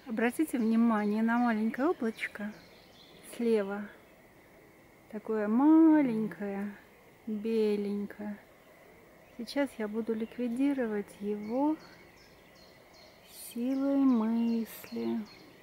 Обратите внимание на маленькое облачко слева. Такое маленькое, беленькое. Сейчас я буду ликвидировать его силой мысли.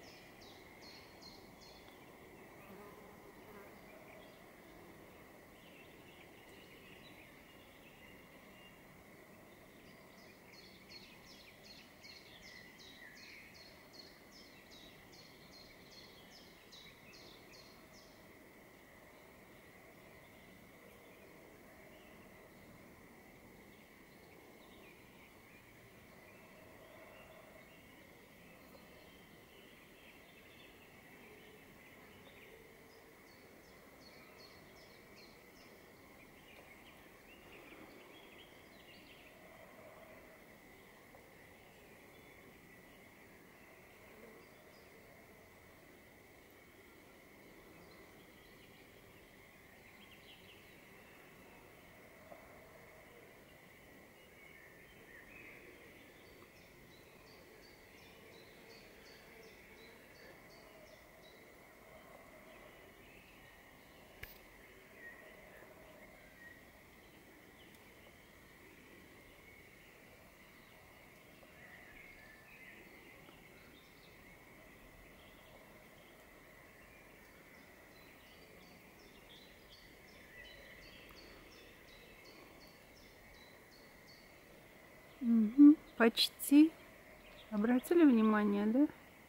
Угу, почти. Обратили внимание, да?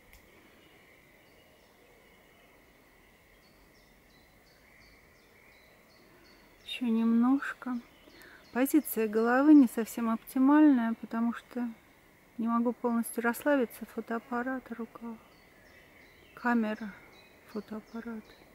Еще немножко. Позиция головы не совсем оптимальная, потому что не могу полностью расслабиться. Фотоаппарат в руках. Камера, фотоаппарат.